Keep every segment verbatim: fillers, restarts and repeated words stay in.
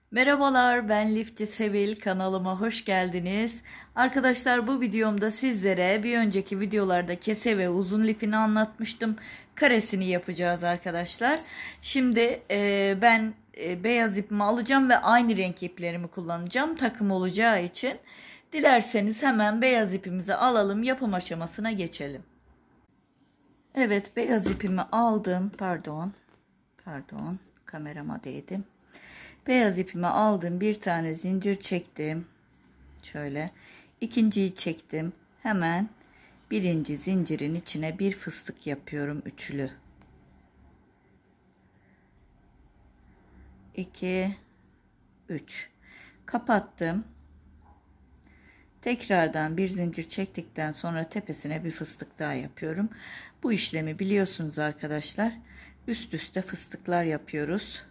Merhabalar, ben Lifçi Sevil, kanalıma hoş geldiniz. Arkadaşlar, bu videomda sizlere bir önceki videolarda kese ve uzun lifini anlatmıştım. Karesini yapacağız arkadaşlar. Şimdi e, ben e, beyaz ipimi alacağım ve aynı renk iplerimi kullanacağım takım olacağı için. Dilerseniz hemen beyaz ipimizi alalım, yapım aşamasına geçelim. Evet, beyaz ipimi aldım. Pardon. Pardon. Kamerama değdim. Beyaz ipimi aldım. Bir tane zincir çektim. Şöyle. İkinciyi çektim. Hemen birinci zincirin içine bir fıstık yapıyorum. Üçlü. iki, üç. Kapattım. Tekrardan bir zincir çektikten sonra tepesine bir fıstık daha yapıyorum. Bu işlemi biliyorsunuz arkadaşlar. Üst üste fıstıklar yapıyoruz.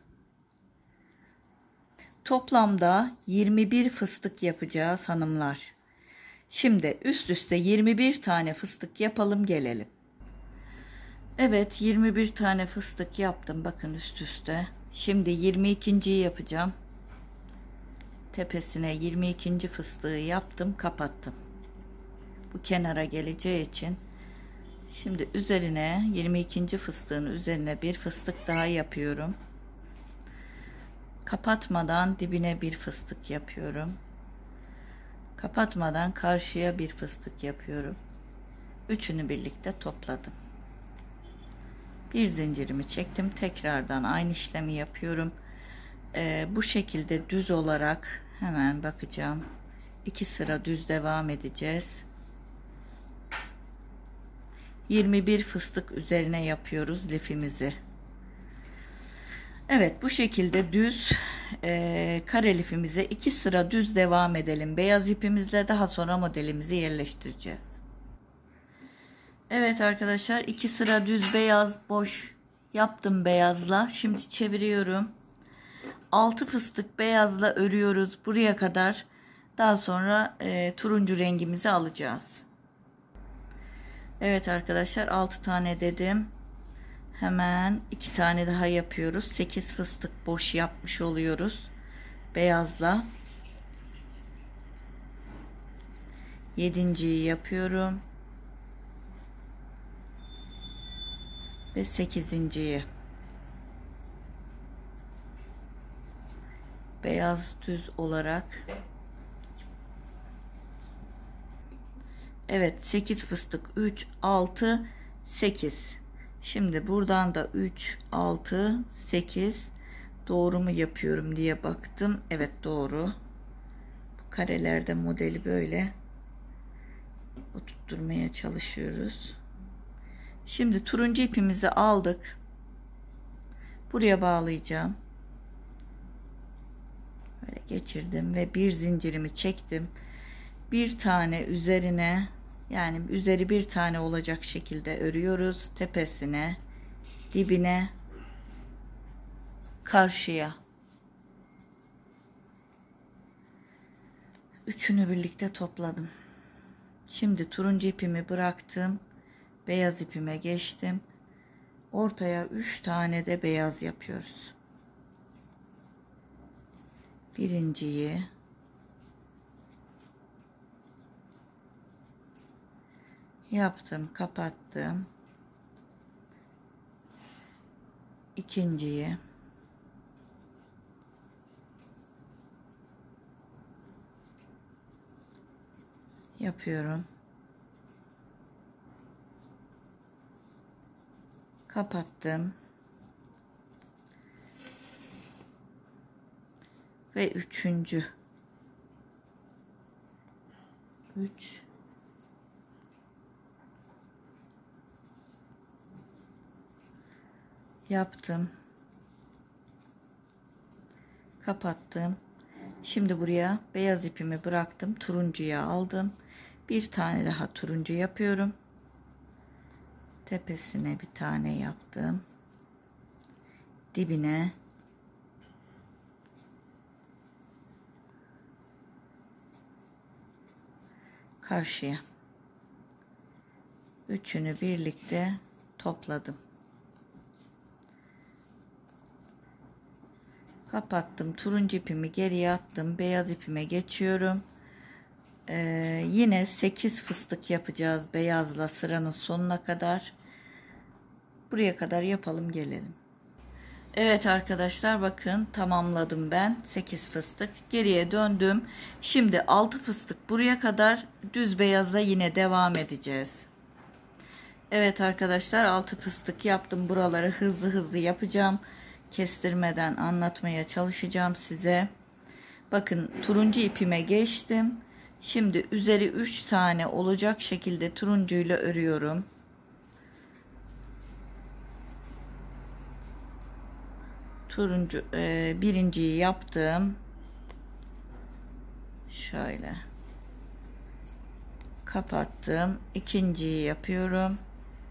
Toplamda yirmi bir fıstık yapacağız hanımlar. Şimdi üst üste yirmi bir tane fıstık yapalım gelelim. Evet, yirmi bir tane fıstık yaptım. Bakın üst üste. Şimdi yirmi ikinciyi yapacağım. Tepesine yirmi ikinci fıstığı yaptım, kapattım. Bu kenara geleceği için şimdi üzerine yirmi ikinci fıstığın üzerine bir fıstık daha yapıyorum. Kapatmadan dibine bir fıstık yapıyorum. Kapatmadan karşıya bir fıstık yapıyorum. Üçünü birlikte topladım. Bir zincirimi çektim. Tekrardan aynı işlemi yapıyorum. Ee, bu şekilde düz olarak hemen bakacağım. İki sıra düz devam edeceğiz. yirmi bir fıstık üzerine yapıyoruz lifimizi. Evet, bu şekilde düz e, kare lifimize iki sıra düz devam edelim. Beyaz ipimizle daha sonra modelimizi yerleştireceğiz. Evet arkadaşlar, iki sıra düz beyaz boş yaptım beyazla. Şimdi çeviriyorum. altı fıstık beyazla örüyoruz buraya kadar. Daha sonra e, turuncu rengimizi alacağız. Evet arkadaşlar, altı tane dedim. Hemen iki tane daha yapıyoruz. sekiz fıstık boş yapmış oluyoruz beyazla. yedinciyi yapıyorum ve sekizinciyi beyaz düz olarak. Evet, sekiz fıstık, üç, altı, sekiz. Şimdi buradan da üç, altı, sekiz doğru mu yapıyorum diye baktım. Evet, doğru. Bu karelerde modeli böyle oturtmaya çalışıyoruz. Şimdi turuncu ipimizi aldık. Buraya bağlayacağım. Böyle geçirdim ve bir zincirimi çektim. Bir tane üzerine, yani üzeri bir tane olacak şekilde örüyoruz. Tepesine, dibine, karşıya. Üçünü birlikte topladım. Şimdi turuncu ipimi bıraktım. Beyaz ipime geçtim. Ortaya üç tane de beyaz yapıyoruz. Birinciyi, yaptım, kapattım. İkinciyi, yapıyorum, kapattım ve üçüncü, üç, yaptım, kapattım. Şimdi buraya beyaz ipimi bıraktım, turuncuya aldım. Bir tane daha turuncu yapıyorum. Tepesine bir tane yaptım. Dibine, karşıya. Üçünü birlikte topladım. Kapattım. Turuncu ipimi geriye attım. Beyaz ipime geçiyorum. Ee, yine sekiz fıstık yapacağız beyazla sıranın sonuna kadar. Buraya kadar yapalım gelelim. Evet arkadaşlar, bakın tamamladım ben sekiz fıstık. Geriye döndüm. Şimdi altı fıstık buraya kadar düz beyazla yine devam edeceğiz. Evet arkadaşlar, altı fıstık yaptım. Buraları hızlı hızlı yapacağım. Kestirmeden anlatmaya çalışacağım size. Bakın turuncu ipime geçtim. Şimdi üzeri üç tane olacak şekilde turuncuyla örüyorum. Turuncu e, birinciyi yaptım. Şöyle kapattım. İkinciyi yapıyorum.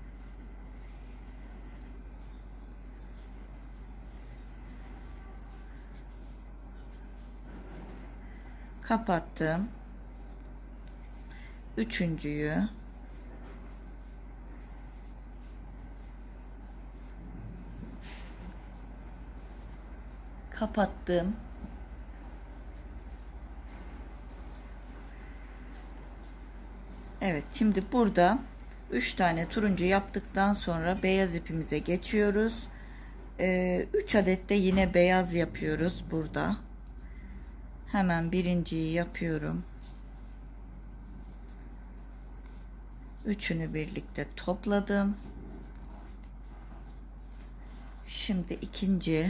Kapattım. Üçüncüyü kapattım. Evet, şimdi burada üç tane turuncu yaptıktan sonra beyaz ipimize geçiyoruz. Ee, üç adet de yine beyaz yapıyoruz burada. Hemen birinciyi yapıyorum. Üçünü birlikte topladım. Şimdi ikinci.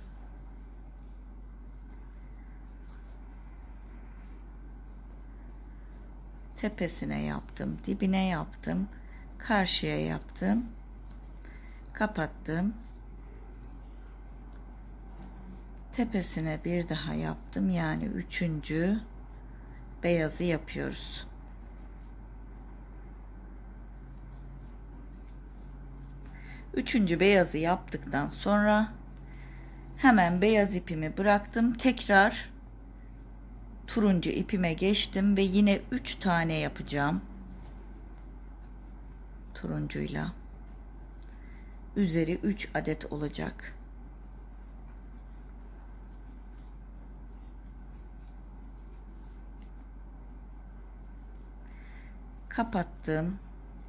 Tepesine yaptım, dibine yaptım, karşıya yaptım, kapattım. Tepesine bir daha yaptım, yani üçüncü beyazı yapıyoruz. Üçüncü beyazı yaptıktan sonra hemen beyaz ipimi bıraktım. Tekrar turuncu ipime geçtim ve yine üç tane yapacağım. Turuncuyla. Üzeri üç adet olacak. Kapattım.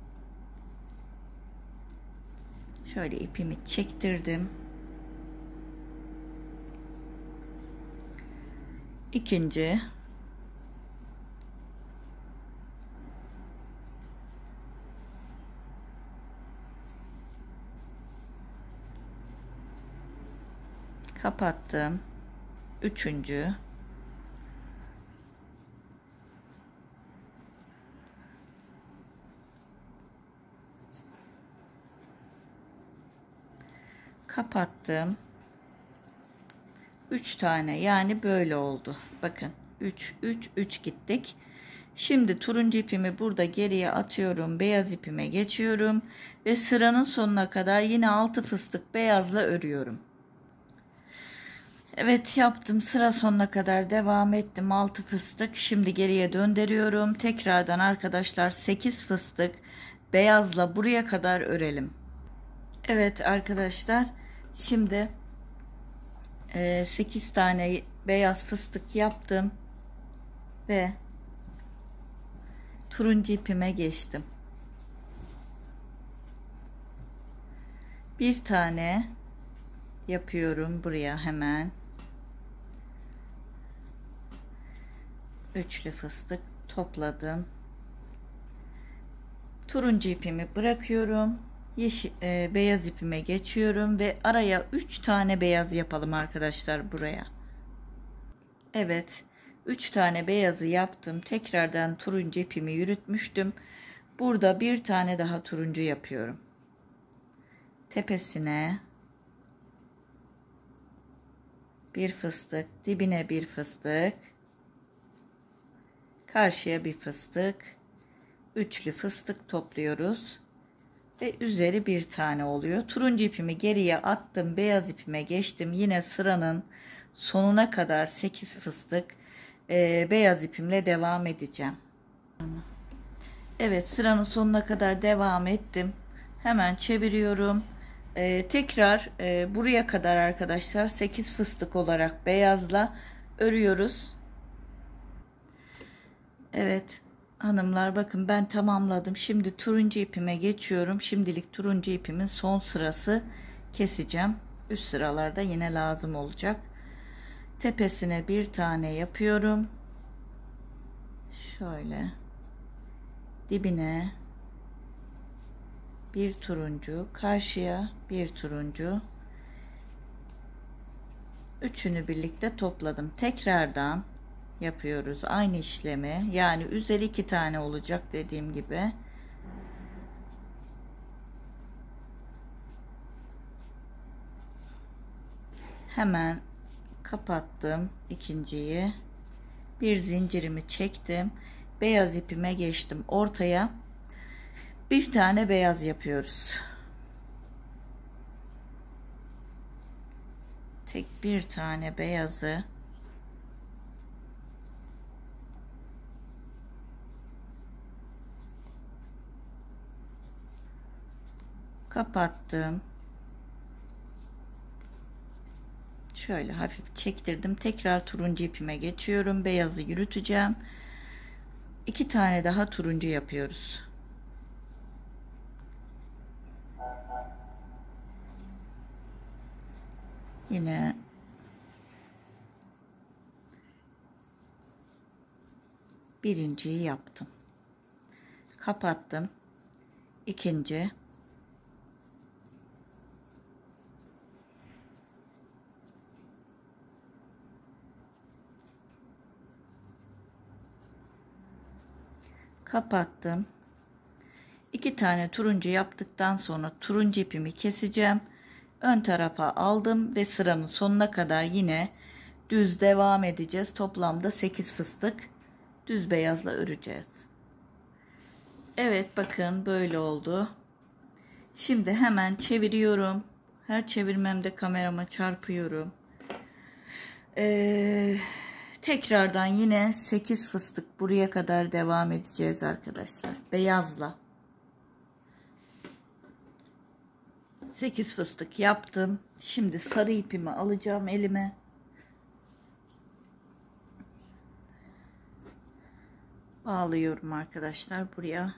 Şöyle ipimi çektirdim. İkinci. Kapattım. Üçüncü. Kapattım. üç tane, yani böyle oldu. Bakın üç üç üç gittik. Şimdi turuncu ipimi burada geriye atıyorum. Beyaz ipime geçiyorum ve sıranın sonuna kadar yine altı fıstık beyazla örüyorum. Evet, yaptım. Sıra sonuna kadar devam ettim. altı fıstık. Şimdi geriye döndürüyorum. Tekrardan arkadaşlar sekiz fıstık beyazla buraya kadar örelim. Evet arkadaşlar, şimdi sekiz tane beyaz fıstık yaptım ve turuncu ipime geçtim. Bir tane yapıyorum buraya hemen. Üçlü fıstık topladım. Turuncu ipimi bırakıyorum. Yeşil, e, beyaz ipime geçiyorum ve araya üç tane beyaz yapalım arkadaşlar buraya. Evet, üç tane beyazı yaptım. Tekrardan turuncu ipimi yürütmüştüm. Burada bir tane daha turuncu yapıyorum. Tepesine bir fıstık, dibine bir fıstık, karşıya bir fıstık, üçlü fıstık topluyoruz ve üzeri bir tane oluyor. Turuncu ipimi geriye attım, beyaz ipime geçtim. Yine sıranın sonuna kadar sekiz fıstık e, beyaz ipimle devam edeceğim. Evet, sıranın sonuna kadar devam ettim. Hemen çeviriyorum. Ee, tekrar e, buraya kadar arkadaşlar sekiz fıstık olarak beyazla örüyoruz. Evet hanımlar, bakın ben tamamladım. Şimdi turuncu ipime geçiyorum. Şimdilik turuncu ipimin son sırası, keseceğim. Üst sıralarda yine lazım olacak. Tepesine bir tane yapıyorum. Şöyle dibine bir turuncu, karşıya bir turuncu, üçünü birlikte topladım. Tekrardan yapıyoruz aynı işlemi. Yani üzeri iki tane olacak dediğim gibi. Hemen kapattım ikinciyi. Bir zincirimi çektim. Beyaz ipime geçtim. Ortaya bir tane beyaz yapıyoruz. Tek bir tane beyazı kapattım. Şöyle hafif çektirdim. Tekrar turuncu ipime geçiyorum. Beyazı yürüteceğim. İki tane daha turuncu yapıyoruz. Yine birinciyi yaptım. Kapattım. İkinci. Kapattım. İki tane turuncu yaptıktan sonra turuncu ipimi keseceğim. Ön tarafa aldım ve sıranın sonuna kadar yine düz devam edeceğiz. Toplamda sekiz fıstık düz beyazla öreceğiz. Evet bakın böyle oldu. Şimdi hemen çeviriyorum. Her çevirmemde kamerama çarpıyorum. Ee, tekrardan yine sekiz fıstık buraya kadar devam edeceğiz arkadaşlar. Beyazla. sekiz fıstık yaptım. Şimdi sarı ipimi alacağım elime. Bağlıyorum arkadaşlar buraya.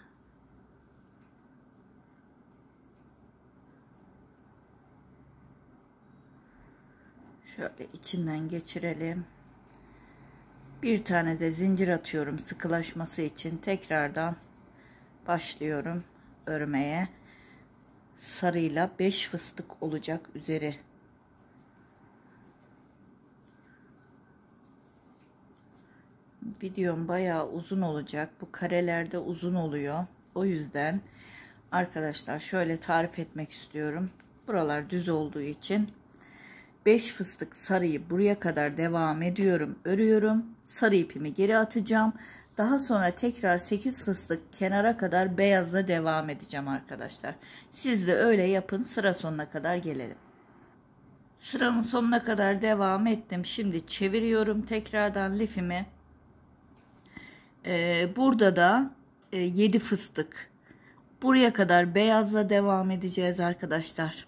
Şöyle içinden geçirelim. Bir tane de zincir atıyorum sıkılaşması için. Tekrardan başlıyorum örmeye. Sarıyla beş fıstık olacak üzeri. Videom bayağı uzun olacak. Bu karelerde uzun oluyor. O yüzden arkadaşlar şöyle tarif etmek istiyorum. Buralar düz olduğu için beş fıstık sarıyı buraya kadar devam ediyorum. Örüyorum. Sarı ipimi geri atacağım. Daha sonra tekrar sekiz fıstık kenara kadar beyazla devam edeceğim arkadaşlar. Siz de öyle yapın. Sıra sonuna kadar gelelim. Sıranın sonuna kadar devam ettim. Şimdi çeviriyorum tekrardan lifimi. Ee, burada da e, yedi fıstık. Buraya kadar beyazla devam edeceğiz arkadaşlar.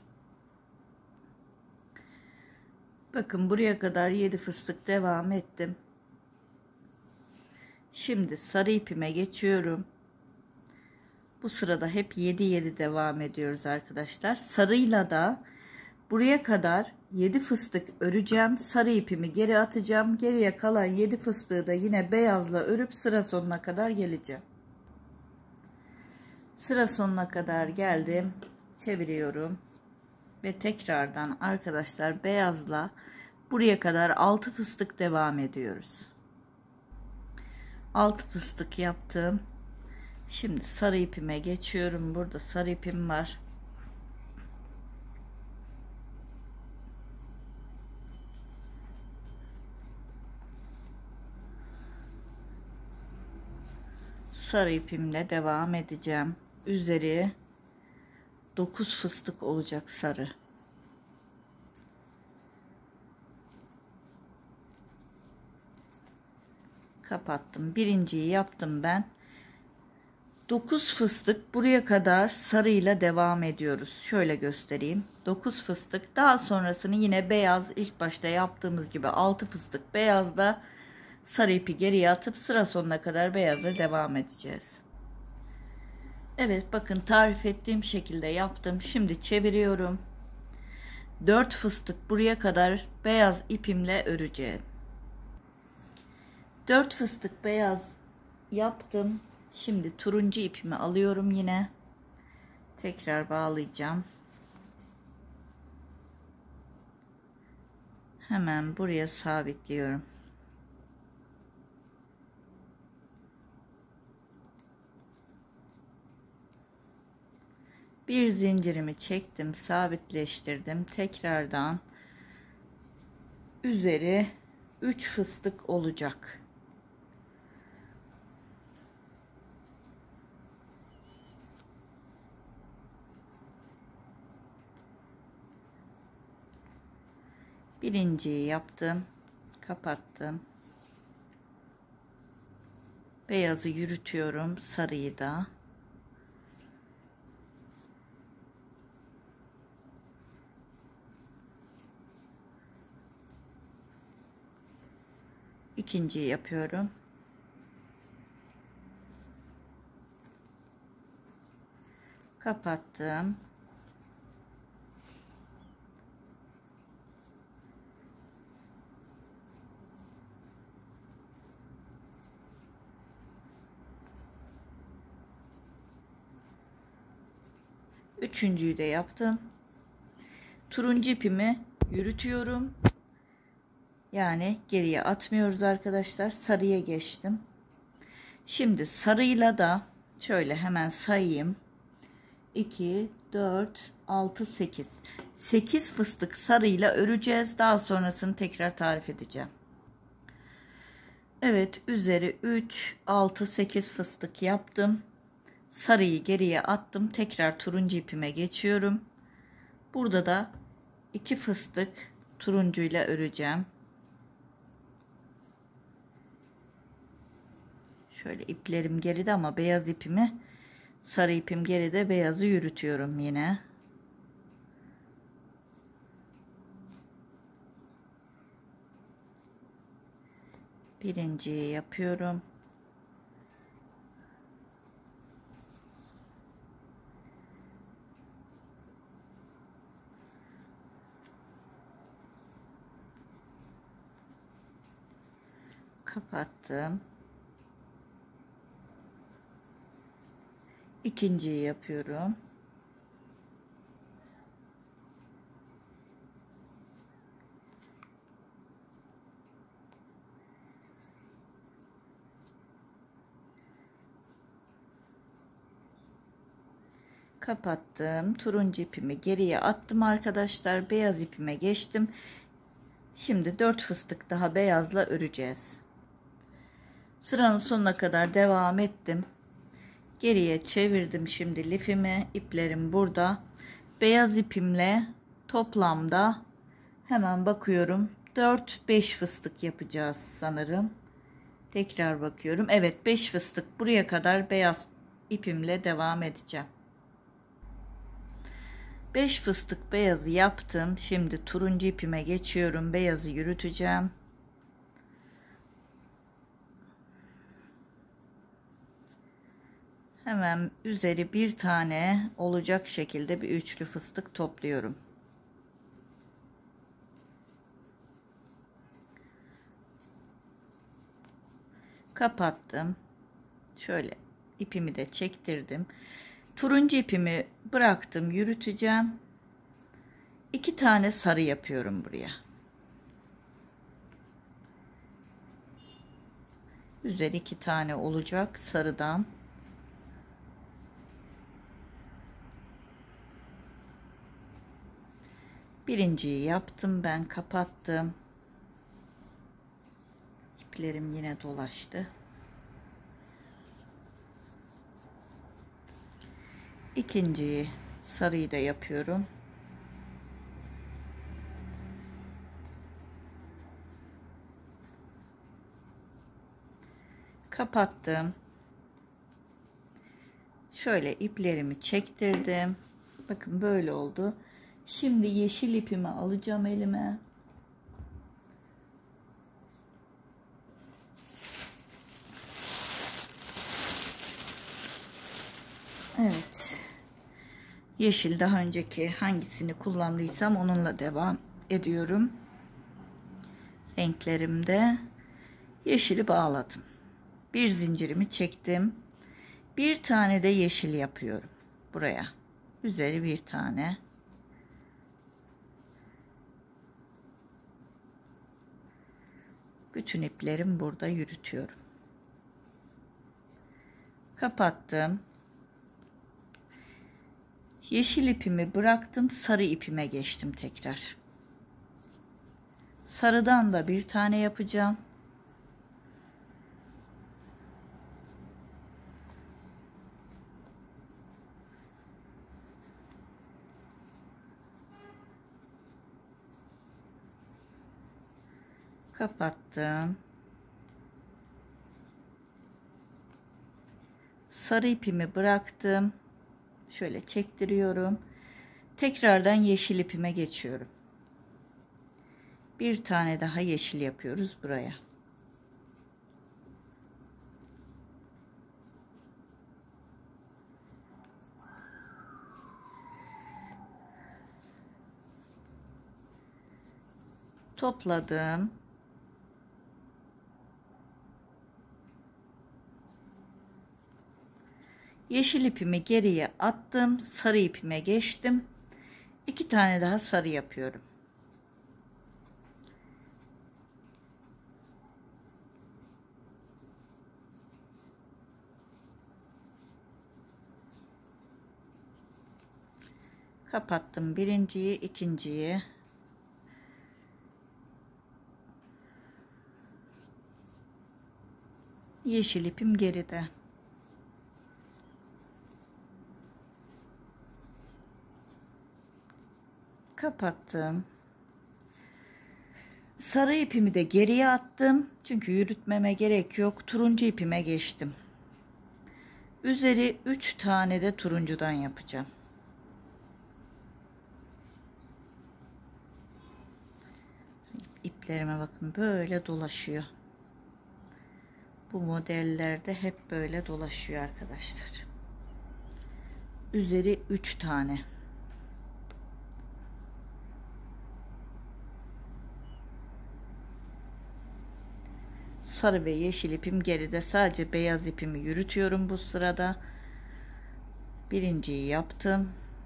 Bakın buraya kadar yedi fıstık devam ettim. Şimdi sarı ipime geçiyorum. Bu sırada hep yedi yedi devam ediyoruz arkadaşlar. Sarıyla da buraya kadar yedi fıstık öreceğim. Sarı ipimi geri atacağım. Geriye kalan yedi fıstığı da yine beyazla örüp sıra sonuna kadar geleceğim. Sıra sonuna kadar geldim. Çeviriyorum. Ve tekrardan arkadaşlar beyazla buraya kadar altı fıstık devam ediyoruz. altı fıstık yaptım. Şimdi sarı ipime geçiyorum. Burada sarı ipim var. Sarı ipimle devam edeceğim. Üzeri dokuz fıstık olacak sarı. Kapattım. Birinciyi yaptım ben. dokuz fıstık buraya kadar sarıyla devam ediyoruz. Şöyle göstereyim. dokuz fıstık. Daha sonrasını yine beyaz, ilk başta yaptığımız gibi altı fıstık beyazda sarı ipi geriye atıp sıra sonuna kadar beyazla devam edeceğiz. Evet, bakın tarif ettiğim şekilde yaptım. Şimdi çeviriyorum. dört fıstık buraya kadar beyaz ipimle öreceğim. dört fıstık beyaz yaptım. Şimdi turuncu ipimi alıyorum yine. Tekrar bağlayacağım. Hemen buraya sabitliyorum. Bir zincirimi çektim, sabitleştirdim. Tekrardan üzeri üç fıstık olacak. Birinciyi yaptım, kapattım. Beyazı yürütüyorum, sarıyı da. İkinciyi yapıyorum. Kapattım. Üçüncüyü de yaptım. Turuncu ipimi yürütüyorum. Yani geriye atmıyoruz arkadaşlar. Sarıya geçtim. Şimdi sarıyla da şöyle hemen sayayım. iki, dört, altı, sekiz. sekiz fıstık sarıyla öreceğiz. Daha sonrasını tekrar tarif edeceğim. Evet, üzeri üç, altı, sekiz fıstık yaptım. Sarıyı geriye attım. Tekrar turuncu ipime geçiyorum. Burada da iki fıstık turuncuyla öreceğim. Şöyle iplerim geride ama beyaz ipimi, sarı ipim geride, beyazı yürütüyorum yine. Birinciyi yapıyorum. Kapattım. İkinciyi yapıyorum. Kapattım. Turuncu ipimi geriye attım arkadaşlar. Beyaz ipime geçtim. Şimdi dört fıstık daha beyazla öreceğiz. Sıranın sonuna kadar devam ettim. Geriye çevirdim şimdi lifimi. İplerim burada. Beyaz ipimle toplamda hemen bakıyorum, dört beş fıstık yapacağız sanırım. Tekrar bakıyorum. Evet, beş fıstık buraya kadar beyaz ipimle devam edeceğim. beş fıstık beyazı yaptım. Şimdi turuncu ipime geçiyorum. Beyazı yürüteceğim. Hemen üzeri bir tane olacak şekilde bir üçlü fıstık topluyorum. Kapattım. Şöyle ipimi de çektirdim. Turuncu ipimi bıraktım, yürüteceğim. İki tane sarı yapıyorum buraya. Üzeri iki tane olacak sarıdan. Birinciyi yaptım, ben kapattım. İplerim yine dolaştı. İkinciyi, sarıyı da yapıyorum. Kapattım. Şöyle iplerimi çektirdim. Bakın böyle oldu. Şimdi yeşil ipimi alacağım elime. Evet. Yeşil daha önceki hangisini kullandıysam onunla devam ediyorum. Renklerimde yeşili bağladım. Bir zincirimi çektim. Bir tane de yeşil yapıyorum buraya. Üzeri bir tane. Bütün iplerim burada yürütüyorum. Kapattım. Yeşil ipimi bıraktım, sarı ipime geçtim tekrar. Sarıdan da bir tane yapacağım. Kapattım. Sarı ipimi bıraktım. Şöyle çektiriyorum. Tekrardan yeşil ipime geçiyorum. Bir tane daha yeşil yapıyoruz buraya. Topladım. Yeşil ipimi geriye attım. Sarı ipime geçtim. İki tane daha sarı yapıyorum. Kapattım birinciyi, ikinciyi. Yeşil ipim geride. Kapattım. Sarı ipimi de geriye attım. Çünkü yürütmeme gerek yok. Turuncu ipime geçtim. Üzeri üç tane de turuncudan yapacağım. İplerime bakın böyle dolaşıyor. Bu modellerde hep böyle dolaşıyor arkadaşlar. Üzeri üç tane. Sarı ve yeşil ipim geride. Sadece beyaz ipimi yürütüyorum bu sırada. Birinciyi yaptım.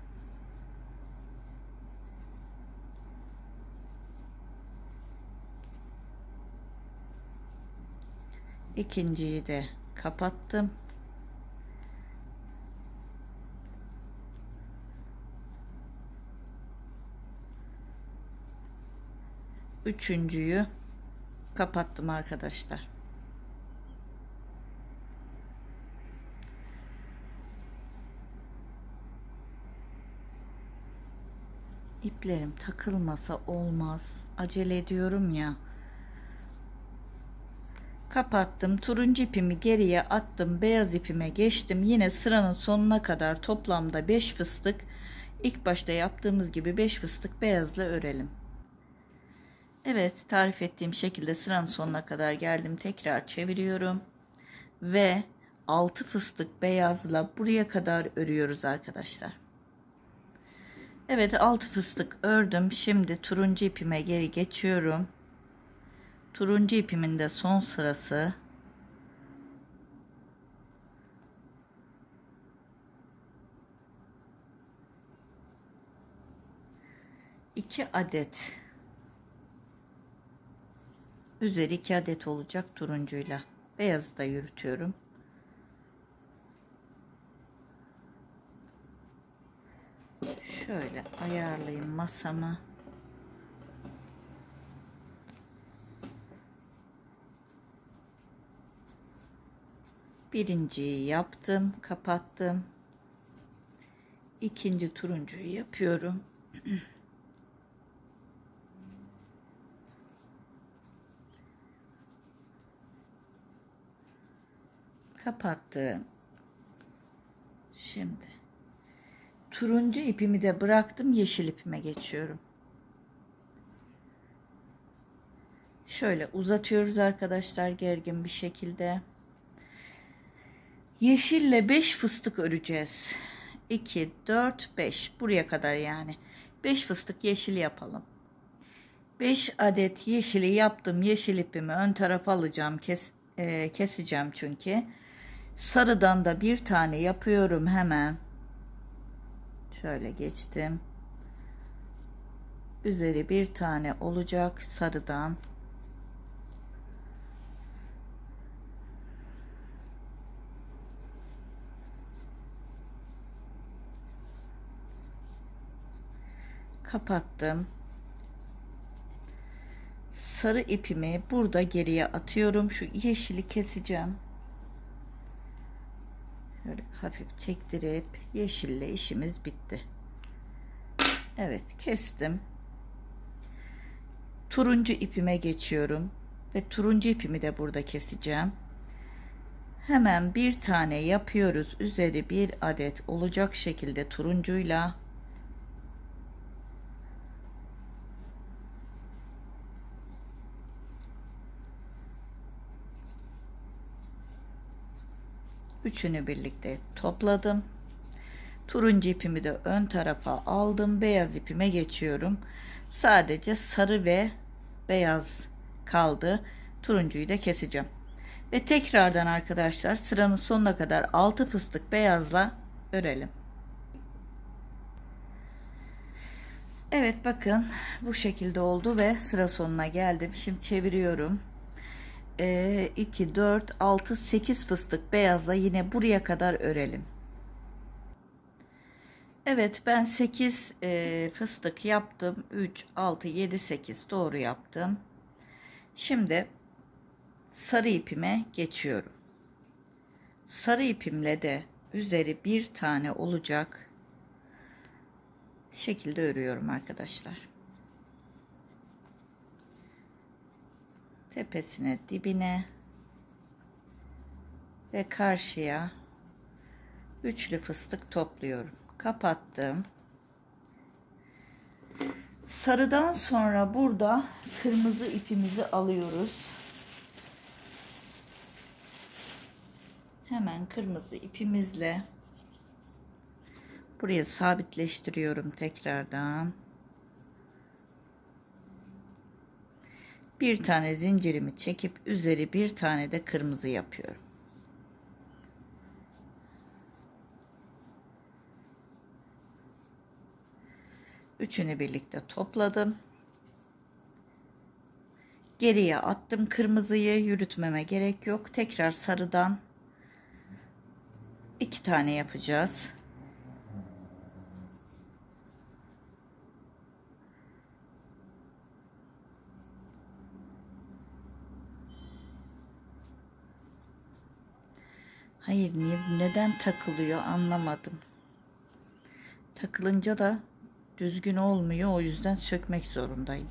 İkinciyi de kapattım. Üçüncüyü kapattım arkadaşlar. İplerim takılmasa olmaz. Acele ediyorum ya. Kapattım. Turuncu ipimi geriye attım. Beyaz ipime geçtim. Yine sıranın sonuna kadar toplamda beş fıstık. İlk başta yaptığımız gibi beş fıstık beyazla örelim. Evet, tarif ettiğim şekilde sıranın sonuna kadar geldim. Tekrar çeviriyorum. Ve altı fıstık beyazla buraya kadar örüyoruz arkadaşlar. Evet, altı fıstık ördüm. Şimdi turuncu ipime geri geçiyorum. Turuncu ipimin de son sırası. iki adet. Üzeri iki adet olacak turuncuyla. Beyazı da yürütüyorum. Şöyle ayarlayayım masamı. Birinciyi yaptım, kapattım. İkinci turuncuyu yapıyorum. Kapattım. Şimdi turuncu ipimi de bıraktım, yeşil ipime geçiyorum. Şöyle uzatıyoruz arkadaşlar, gergin bir şekilde. Yeşille beş fıstık öreceğiz. iki, dört, beş. Buraya kadar yani. beş fıstık yeşil yapalım. beş adet yeşili yaptım. Yeşil ipimi ön tarafa alacağım. Kes, e, keseceğim çünkü. Sarıdan da bir tane yapıyorum hemen. Şöyle geçtim. Üzeri bir tane olacak sarıdan. Kapattım. Sarı ipimi burada geriye atıyorum. Şu yeşili keseceğim. Böyle hafif çektirip yeşille işimiz bitti. Evet, kestim. Turuncu ipime geçiyorum ve turuncu ipimi de burada keseceğim. Hemen bir tane yapıyoruz. Üzeri bir adet olacak şekilde turuncuyla. Üçünü birlikte topladım. Turuncu ipimi de ön tarafa aldım. Beyaz ipime geçiyorum. Sadece sarı ve beyaz kaldı. Turuncuyu da keseceğim. Ve tekrardan arkadaşlar sıranın sonuna kadar altı fıstık beyazla örelim. Evet, bakın bu şekilde oldu ve sıra sonuna geldim. Şimdi çeviriyorum. iki, dört, altı, sekiz fıstık beyazla yine buraya kadar örelim. Evet, ben sekiz e, fıstık yaptım. üç, altı, yedi, sekiz doğru yaptım. Şimdi sarı ipime geçiyorum. Sarı ipimle de üzeri bir tane olacak şekilde örüyorum arkadaşlar. Tepesine, dibine ve karşıya üçlü fıstık topluyorum. Kapattım. Sarıdan sonra burada kırmızı ipimizi alıyoruz. Hemen kırmızı ipimizle buraya sabitleştiriyorum tekrardan. Bir tane zincirimi çekip üzeri bir tane de kırmızı yapıyorum. Üçünü birlikte topladım. Geriye attım kırmızıyı, yürütmeme gerek yok. Tekrar sarıdan iki tane yapacağız. Hayır, niye, neden takılıyor anlamadım. Takılınca da düzgün olmuyor, o yüzden sökmek zorundayım.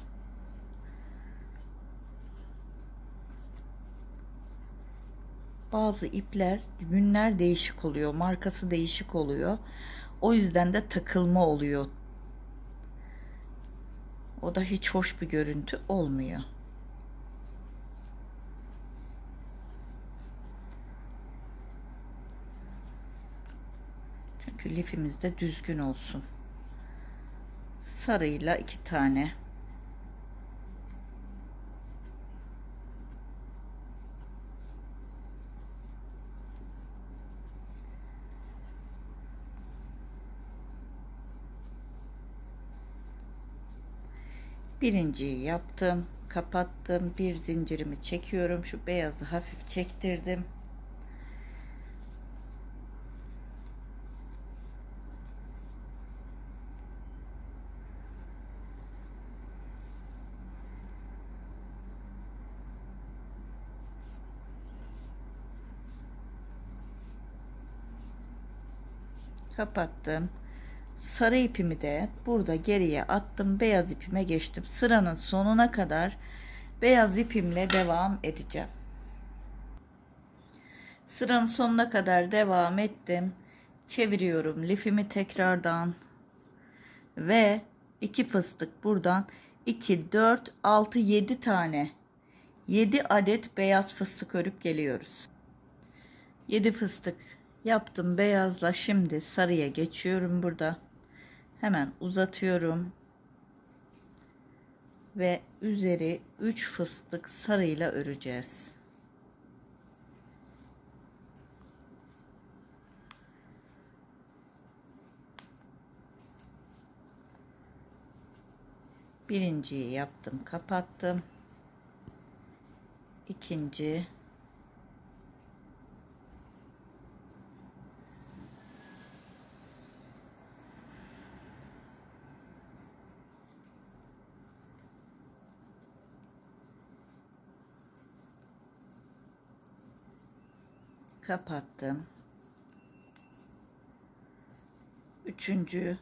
Bazı ipler, yünler değişik oluyor, markası değişik oluyor. O yüzden de takılma oluyor. O da hiç hoş bir görüntü olmuyor. Çünkü lifimiz de düzgün olsun. Sarıyla iki tane. Birinciyi yaptım, kapattım, bir zincirimi çekiyorum, şu beyazı hafif çektirdim. Kapattım. Sarı ipimi de burada geriye attım, beyaz ipime geçtim. Sıranın sonuna kadar beyaz ipimle devam edeceğim. Sıranın sonuna kadar devam ettim. Çeviriyorum lifimi tekrardan ve iki fıstık buradan iki, dört, altı, yedi tane, yedi adet beyaz fıstık örüp geliyoruz. yedi fıstık yaptım beyazla. Şimdi sarıya geçiyorum. Burada hemen uzatıyorum ve üzeri üç fıstık sarıyla öreceğiz. Birinciyi yaptım, kapattım. İkinci, kapattım. Üçüncü,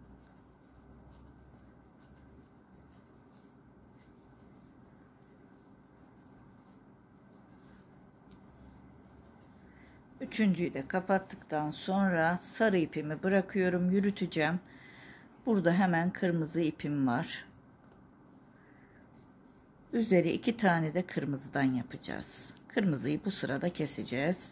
üçüncüyü de kapattıktan sonra sarı ipimi bırakıyorum, yürüteceğim. Burada hemen kırmızı ipim var. Üzeri iki tane de kırmızıdan yapacağız. Kırmızıyı bu sırada keseceğiz.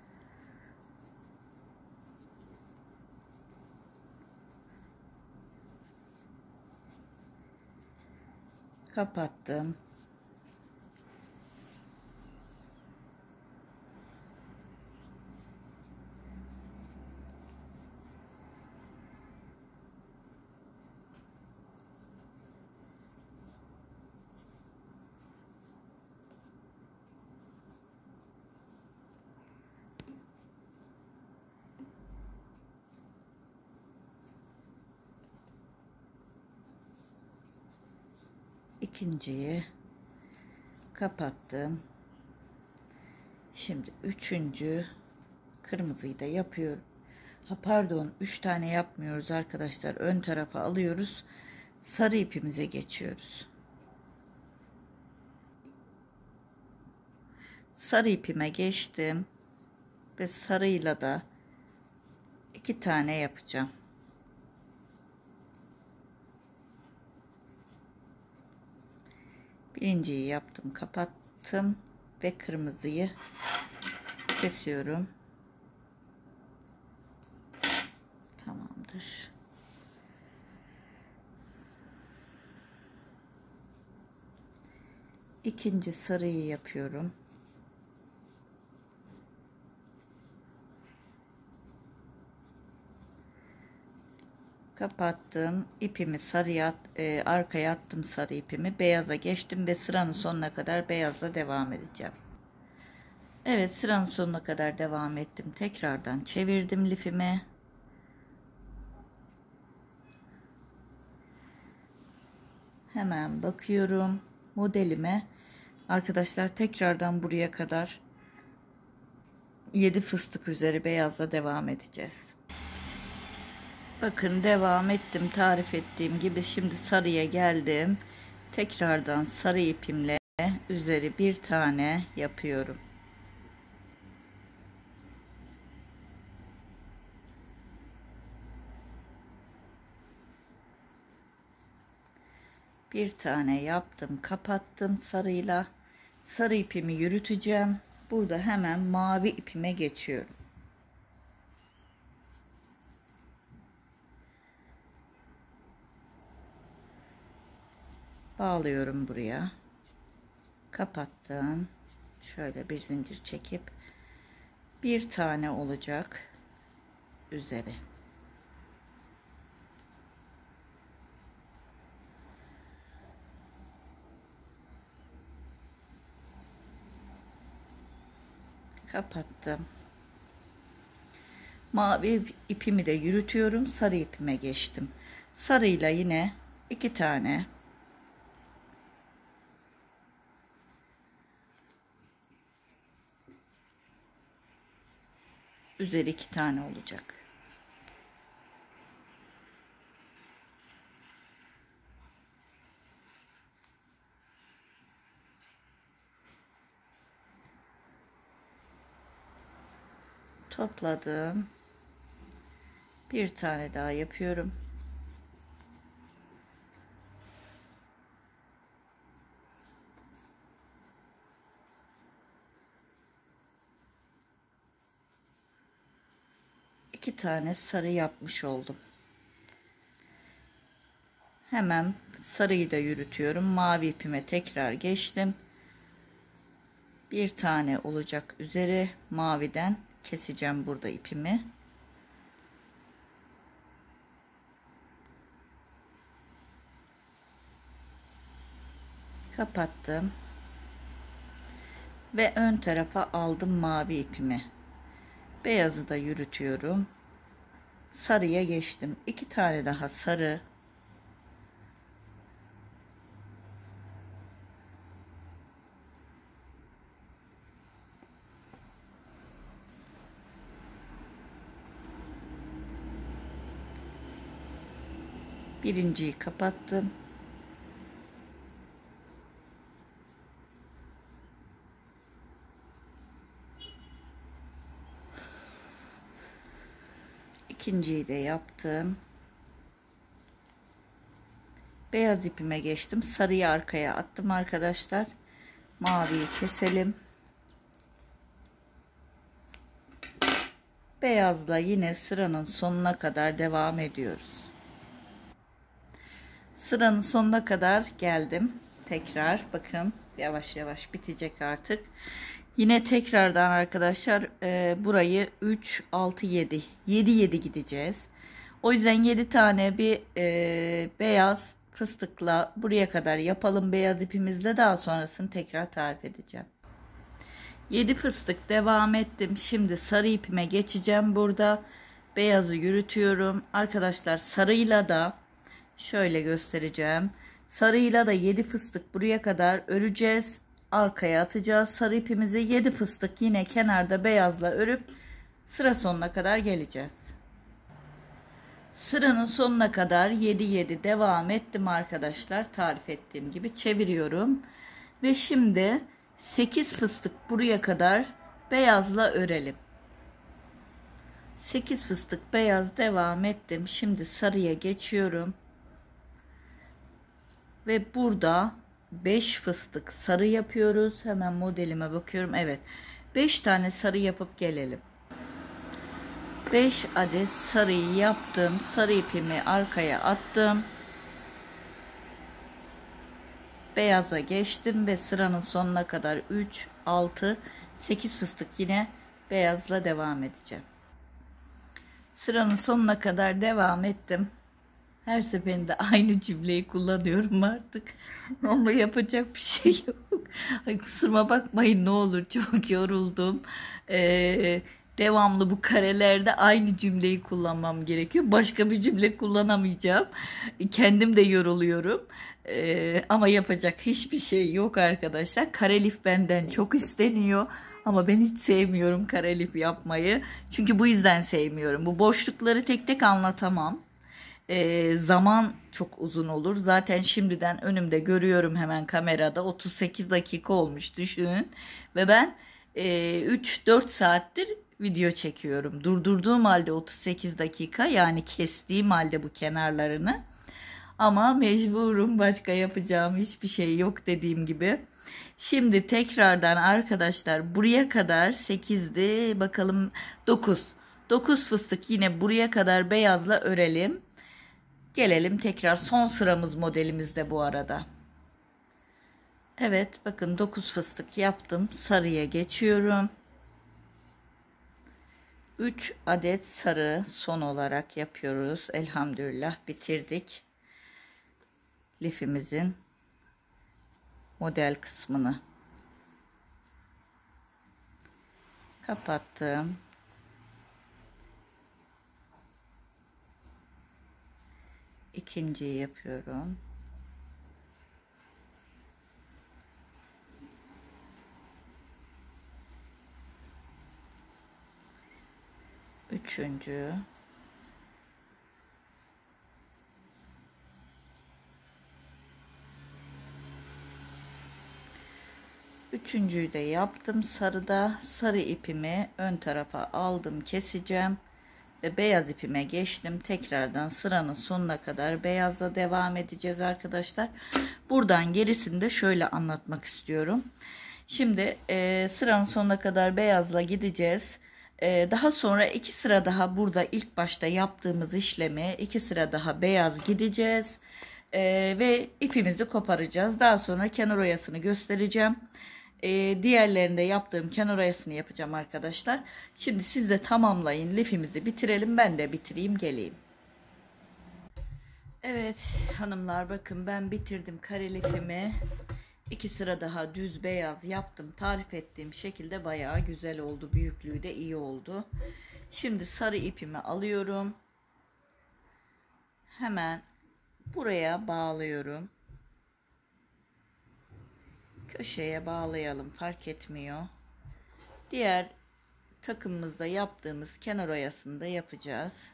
Kapattım. İkinciyi kapattım. Şimdi üçüncü kırmızıyı da yapıyorum. Ha pardon, üç tane yapmıyoruz arkadaşlar. Ön tarafa alıyoruz. Sarı ipimize geçiyoruz. Sarı ipime geçtim ve sarıyla da iki tane yapacağım. Birinciyi yaptım, kapattım ve kırmızıyı kesiyorum. Tamamdır. İkinci sarıyı yapıyorum. Kapattım. İpimi sarıya e, arkaya attım, sarı ipimi beyaza geçtim ve sıranın sonuna kadar beyazla devam edeceğim. Evet, sıranın sonuna kadar devam ettim. Tekrardan çevirdim lifimi. Hemen bakıyorum modelime. Arkadaşlar tekrardan buraya kadar yedi fıstık üzeri beyazla devam edeceğiz. Bakın devam ettim tarif ettiğim gibi. Şimdi sarıya geldim. Tekrardan sarı ipimle üzeri bir tane yapıyorum. Bir tane yaptım, kapattım sarıyla. Sarı ipimi yürüteceğim. Burada hemen mavi ipime geçiyorum. Bağlıyorum buraya. Kapattım. Şöyle bir zincir çekip bir tane olacak üzeri. Kapattım. Mavi ipimi de yürütüyorum. Sarı ipime geçtim. Sarıyla yine iki tane üzeri iki tane olacak. Topladım. Bir tane daha yapıyorum. İki tane sarı yapmış oldum. Hemen sarıyı da yürütüyorum. Mavi ipime tekrar geçtim. Bir tane olacak üzeri maviden keseceğim burada ipimi. Kapattım. Ve ön tarafa aldım mavi ipimi. Beyazı da yürütüyorum. Sarıya geçtim. İki tane daha sarı. Birinciyi kapattım. İkinciyi de yaptım. Beyaz ipime geçtim. Sarıyı arkaya attım arkadaşlar. Maviyi keselim. Beyazla yine sıranın sonuna kadar devam ediyoruz. Sıranın sonuna kadar geldim. Tekrar bakın yavaş yavaş bitecek artık. Yine tekrardan arkadaşlar e, burayı üç, altı, yedi. yedi yedi gideceğiz. O yüzden yedi tane bir e, beyaz fıstıkla buraya kadar yapalım beyaz ipimizle, daha sonrasını tekrar tarif edeceğim. yedi fıstık devam ettim. Şimdi sarı ipime geçeceğim. Burada beyazı yürütüyorum. Arkadaşlar sarıyla da şöyle göstereceğim. Sarıyla da yedi fıstık buraya kadar öreceğiz. Arkaya atacağız. Sarı ipimizi yedi fıstık yine kenarda beyazla örüp sıra sonuna kadar geleceğiz. Sıranın sonuna kadar yedi yedi devam ettim arkadaşlar. Tarif ettiğim gibi çeviriyorum. Ve şimdi sekiz fıstık buraya kadar beyazla örelim. sekiz fıstık beyaz devam ettim. Şimdi sarıya geçiyorum. Ve burada beş fıstık sarı yapıyoruz. Hemen modelime bakıyorum. Evet. beş tane sarı yapıp gelelim. beş adet sarıyı yaptım. Sarı ipimi arkaya attım. Beyaza geçtim ve sıranın sonuna kadar üç, altı, sekiz fıstık yine beyazla devam edeceğim. Sıranın sonuna kadar devam ettim. Her seferinde aynı cümleyi kullanıyorum artık. Ama yapacak bir şey yok. Ay, kusuruma bakmayın ne olur, çok yoruldum. Ee, devamlı bu karelerde aynı cümleyi kullanmam gerekiyor. Başka bir cümle kullanamayacağım. Kendim de yoruluyorum. Ee, ama yapacak hiçbir şey yok arkadaşlar. Karelif benden çok isteniyor. Ama ben hiç sevmiyorum karelif yapmayı. Çünkü bu yüzden sevmiyorum. Bu boşlukları tek tek anlatamam. E, zaman çok uzun olur. Zaten şimdiden önümde görüyorum hemen kamerada. otuz sekiz dakika olmuş düşünün. Ve ben e, üç dört saattir video çekiyorum. Durdurduğum halde otuz sekiz dakika, yani kestiğim halde bu kenarlarını. Ama mecburum, başka yapacağım hiçbir şey yok dediğim gibi. Şimdi tekrardan arkadaşlar buraya kadar sekizdi. Bakalım dokuz. dokuz fıstık yine buraya kadar beyazla örelim. Gelelim tekrar son sıramız modelimizde bu arada. Evet bakın dokuz fıstık yaptım. Sarıya geçiyorum. üç adet sarı son olarak yapıyoruz. Elhamdülillah bitirdik. Lifimizin model kısmını. Kapattım. İkinciyi yapıyorum. Üçüncü. Üçüncüyü de yaptım sarıda. Sarı ipimi ön tarafa aldım, keseceğim. ve beyaz ipime geçtim. Tekrardan sıranın sonuna kadar beyazla devam edeceğiz arkadaşlar. Buradan gerisini de şöyle anlatmak istiyorum. Şimdi e, sıranın sonuna kadar beyazla gideceğiz. E, daha sonra iki sıra daha burada ilk başta yaptığımız işlemi iki sıra daha beyaz gideceğiz. E, ve ipimizi koparacağız. Daha sonra kenar oyasını göstereceğim. E, diğerlerinde yaptığım kenar oyasını yapacağım arkadaşlar. Şimdi siz de tamamlayın. Lifimizi bitirelim. Ben de bitireyim geleyim. Evet hanımlar, bakın ben bitirdim kare lifimi. İki sıra daha düz beyaz yaptım. Tarif ettiğim şekilde bayağı güzel oldu. Büyüklüğü de iyi oldu. Şimdi sarı ipimi alıyorum. Hemen buraya bağlıyorum. Köşeye bağlayalım, fark etmiyor. Diğer takımımızda yaptığımız kenar oyasını da yapacağız.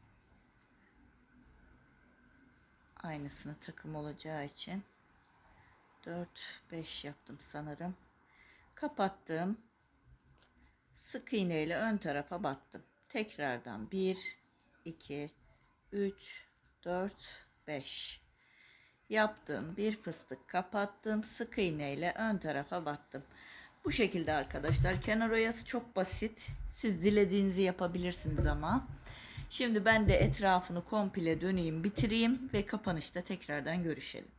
Aynısını takım olacağı için dört beş yaptım sanırım. Kapattım. Sık iğne ile ön tarafa battım. Tekrardan bir iki üç dört beş yaptım. Bir fıstık kapattım. Sık iğne ile ön tarafa battım. Bu şekilde arkadaşlar. Kenar oyası çok basit. Siz dilediğinizi yapabilirsiniz ama. Şimdi ben de etrafını komple döneyim, bitireyim ve kapanışta tekrardan görüşelim.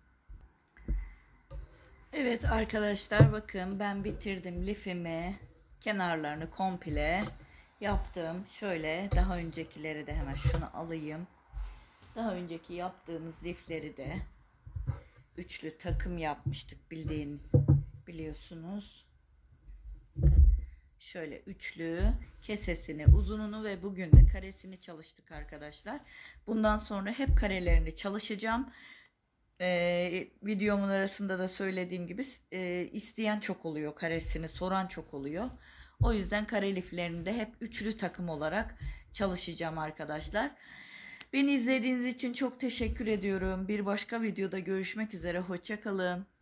Evet arkadaşlar, bakın ben bitirdim lifimi. Kenarlarını komple yaptım. Şöyle daha öncekileri de hemen şunu alayım. Daha önceki yaptığımız lifleri de üçlü takım yapmıştık, bildiğin biliyorsunuz. Şöyle üçlü kesesini, uzununu ve bugün de karesini çalıştık arkadaşlar. Bundan sonra hep karelerini çalışacağım. Ee, videomun arasında da söylediğim gibi e, isteyen çok oluyor, karesini soran çok oluyor. O yüzden kare liflerini de hep üçlü takım olarak çalışacağım arkadaşlar. Beni izlediğiniz için çok teşekkür ediyorum. Bir başka videoda görüşmek üzere. Hoşça kalın.